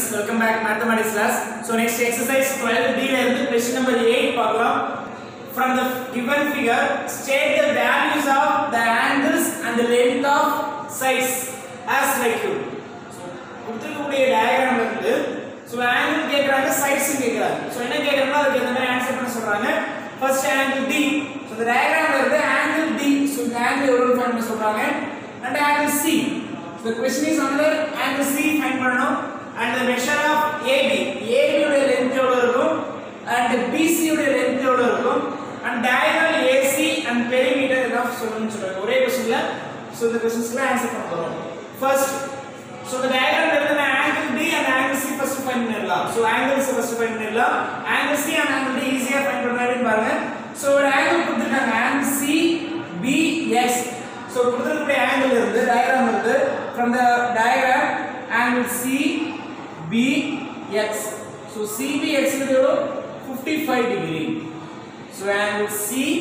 welcome back mathematics class. So next exercise 12D la irundhu question number 8 paakalam. From the given figure, state the values of the angles and the length of sides as like you. So கொடுத்திருக்கக்கூடிய diagram la irundhu so angle கேக்குறாங்க sides கேக்குறாங்க. So என்ன கேக்குறாங்கன்னா அதுக்கு என்ன மாதிரி answer பண்ண சொல்றாங்க. First angle D. So the diagram la irundhu angle D. So இந்த angle எவ்வளவு ஃபைண்ட் பண்ண சொல்றாங்க. And angle C. So the question is under angle C find பண்ணனும். And the measure of AB. AB உடைய length எவ்வளவு இருக்கும் and BC உடைய length எவ்வளவு இருக்கும் and diagonal AC and perimeter of சொல்லணும்னு சொல்றாங்க. ஒரே क्वेश्चनல so the questionஸ்க்கு ஆன்சர் பண்ண போறோம். First so the diagram எழுதுன angle D and angle C first find பண்ணிடலாம். So angles first find பண்ணிடலாம். Angle C and angle D ஈஸியா find பண்ணலாம்னு பாருங்க. So ஒரு angle கொடுத்திருக்காங்க angle C BX. So கொடுத்திருக்கிற angle இருந்து diagram இருந்து from the diagram angle C BX. So CBX is 55 degree. So angle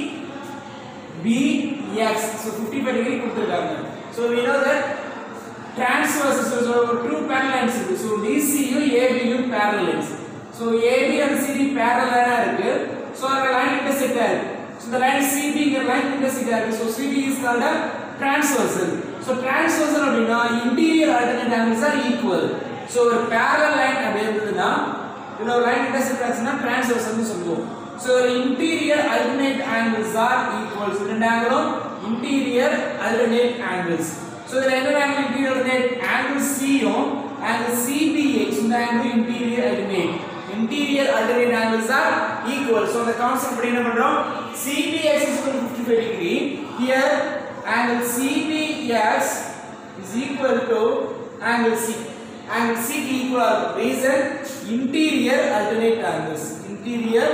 CBX. So 55 degree கொடுத்திருக்காங்க. So we know that transverse so two parallel lines இருக்கு. So DCU ABU parallel lines. So AB and CD parallel ஆ இருக்கு. So அந்த line intersect ஆகுது. So the line CB இந்த line intersect ஆகுது. So CB is called a transversal. So transversal அப்படினா interior alternate angles are equal. So ஒரு parallel line அப்படி இருந்ததுன்னா இந்த ஒரு line intersect ஆச்சுன்னா transversal னு சொல்லுவோம். So interior alternate angles are equal. So ரெண்டு ஆங்கிளும் interior alternate angles. So இதுல என்ன angle interior alternate angle C யும் angle CBX இந்த angle interior alternate. Interior alternate angles are equal. So the concept படி என்ன பண்றோம் CBX is equal to 55 degree. Here angle CBX is equal to angle C. Angle C is equal to reason interior alternate angles. Interior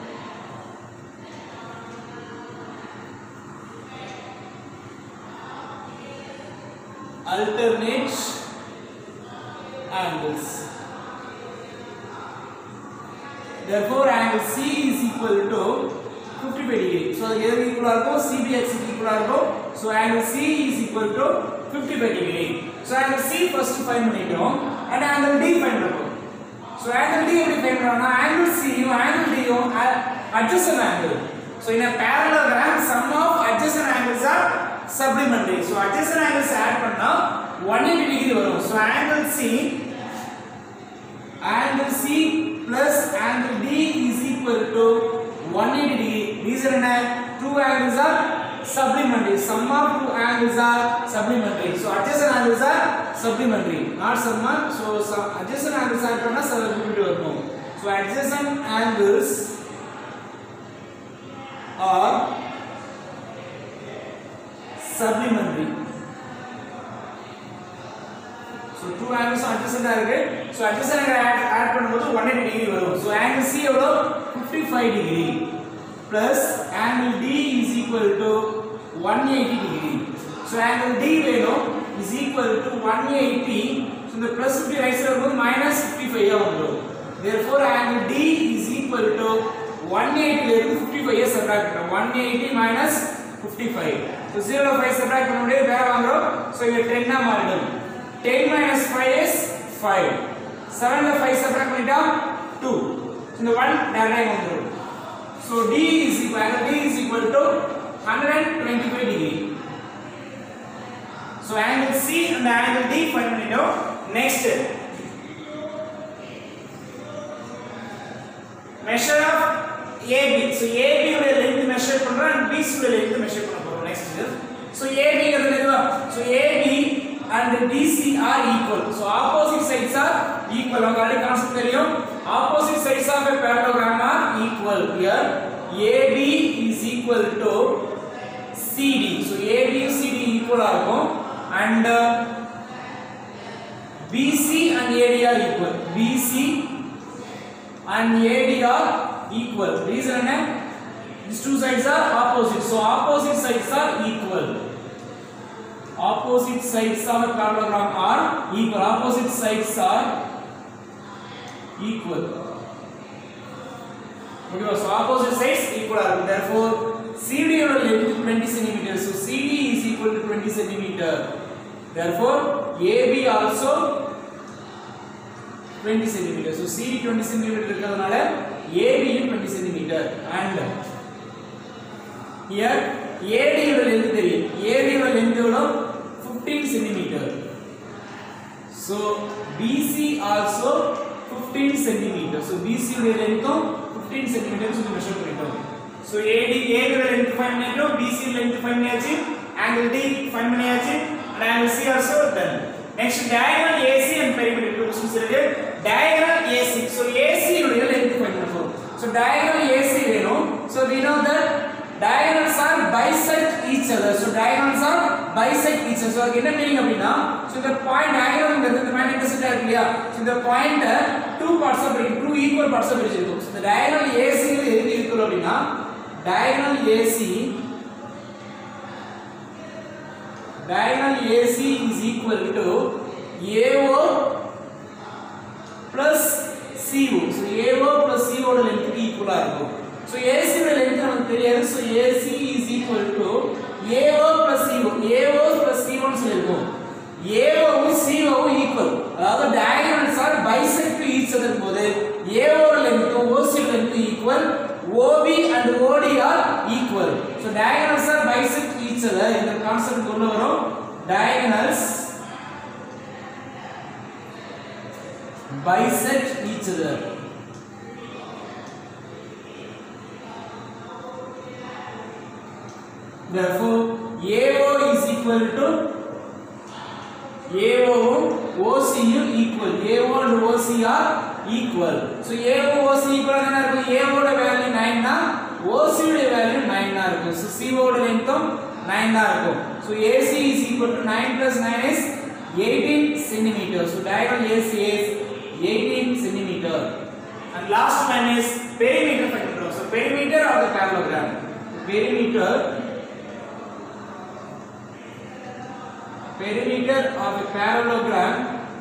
alternate angles. Therefore, angle C is equal to 55 degree. So, here equal to CBX is equal to so angle C is equal to 55 degree. So, angle C first find பண்ணிட்டோம் and angle D find பண்ணுவோம். So, angle D எப்படி find பண்ணனும்னா angle C யும் angle D யும் adjacent angle. So, in a parallelogram sum of adjacent angles are supplementary. So, adjacent angles add பண்ணா 180 degree வரும். So, angle C plus angle D is equal to 180 degree. Reason என்ன? Two angles are supplementary. Sum of two angles are supplementary. So adjacent angles are supplementary, not sum of. So adjacent angles add பண்ணா supplementary வரும். So adjacent angles are supplementary. So two angles adjacent ஆ இருக்கு. So adjacent angle add பண்ணும்போது 180 degree வரும். So angle C எவ்வளவு 55 degree plus angle D is equal to 180 degree. So angle D வேணும் is equal to 180. So the plus 50 right side வரும்போது minus 55 ஆ வந்துரும். Therefore angle D is equal to 180 ல இருந்து 55 subtract பண்ணோம். 180 minus 55. So 0 ல 5 subtract பண்ண முடியாது வேற வாங்குறோம். So இது 10 ஆ மாறிடும். 10 minus 5 is 5. 7 ல 5 subtract பண்ணிட்டா 2. So இந்த 1 நேரா வந்துரும். So D is equal to 125 degree. So angle C and angle D find பண்ணிட்டோம். Next measure of AB. So AB உடைய length measure பண்றோம் and BC உடைய length measure பண்ண போறோம். Next so AB ங்கிறது எதுவா? So AB and BC are equal. So opposite sides are equal. நமக்கு already concept தெரியும். Opposite sides of a parallelogram are equal. Here AB is equal to CD. So AB and CD equal ஆ இருக்கும் and BC and AD are equal. BC and AD are equal. Reason என்ன? These two sides are opposite. So opposite sides are equal. Opposite sides of a parallelogram are equal. Opposite sides are equal. Okay, so opposite sides equal are. Therefore, CD length 20 cm. So CD is equal to 20 cm. Therefore, AB also 20 cm. So CD 20 cm இருக்கிறதுனால AB யும் 20 cm. And here AD யோட length தெரியும். AD யோட length எவ்வளவு? 15 cm. So BC also 15 cm. So BC யோட length 15 cm சொல்லி measure பண்ணிட்டோம். So AD யோட length ஃபைண்ட் பண்ணிட்டோம், BC யோட length ஃபைண்ட் பண்ணியாச்சு, angle D ஃபைண்ட் பண்ணியாச்சு, and angle C also done. Next diagonal AC and perimeter questions இருக்கு. Diagonal AC. So AC யோட length ஃபைண்ட் பண்ணனும். So diagonal AC வேணும். So we know that diagonals are bisect each other. So diagonals are bisect each other. So அதுக்கு என்ன meaning அப்படினா, so the point diagonal ங்கிறது இந்த மாதிரி இன்டர்செக்ட் ஆயிருக்கு இல்லையா? So இந்த பாயிண்ட் two parts ஆ பிரிக்கும், two equal parts ah பிரிச்சிருக்கும். So the diagonal AC ல எது இருக்கு அப்படினா, diagonal AC is equal to AO plus CO. So AO plus CO ஓட length equal ஆ இருக்கும். So AC ஓட length நமக்கு தெரியாது. So AC is equal to AO plus CO. AO plus CO னு சொல்லிருக்கோம். AO வும் CO வும் equal. அதாவது diagonals are bisect to each other போது AO ஓட length OC ஓட length equal, OB and OD are equal. So diagonals are bisect each other. இந்த concept கொண்டு வரோம். Diagonals bisect each other. Therefore AO is equal to AO OC equal. AO and OC are equal. So AO OC equal ஆனா இருக்கும். AO ஓட value 9 னா OC ஓட value 9 னா இருக்கும். So CO ஓட length 9 னா இருக்கும். So AC is equal to 9 plus 9 is 18 cm. So diagonal AC is 18 cm. And last one is perimeter factor. So perimeter of the parallelogram. Perimeter of a parallelogram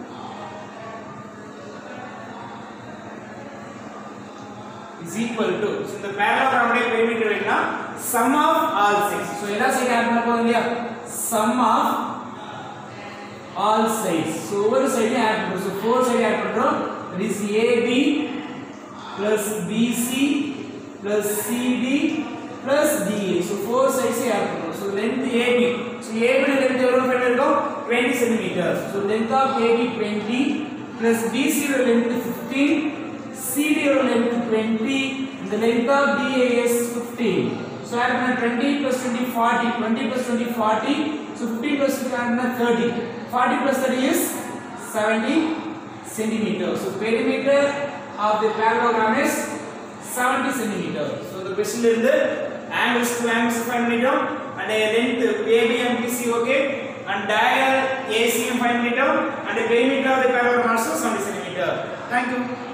is equal to, so the parallelogram உடைய perimeter என்ன? Sum of all sides. So எல்லா side add பண்ண போறோம் இல்லையா? Sum of all sides. So ஒவ்வொரு side add பண்றோம். So 4 side add பண்றோம். That is AB plus BC plus CD plus DA. So 4 sides add பண்றோம். So length AB. So AB யோட length எவ்வளவு ஃப்ரெண்ட் இருக்கும்? 20 cm. So length of AB 20 plus BC யோட length 15, CD யோட length 20, the length of DA is 15. So add 20 plus 20 40, 20 plus 20 40, so 15 plus 50 30, 40 plus 30 is 70 cm. So perimeter of the parallelogram is 70 cm. So the question is the angles to angles find meter and the length AB and BC okay, and diagonal AC find meter and the perimeter of the parallelogram also 70 cm. Thank you.